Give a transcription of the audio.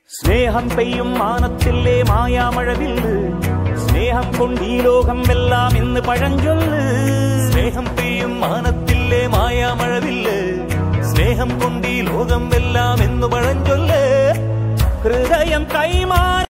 സ്നേഹം പെയ്യും മാനത്തില്ലേ മായാമഴവില്ല്, സ്നേഹം കൊണ്ടീ ലോകം എല്ലാം ഇന്ന് പഴഞ്ചൊല്ല്. സ്നേഹം പെയ്യും മാനത്തില്ലേ മായാമഴവില്ല്, സ്നേഹം കൊണ്ടീ ലോകം എല്ലാം ഇന്ന് പഴഞ്ചൊല്ല്. ഹൃദയം കൈമാറി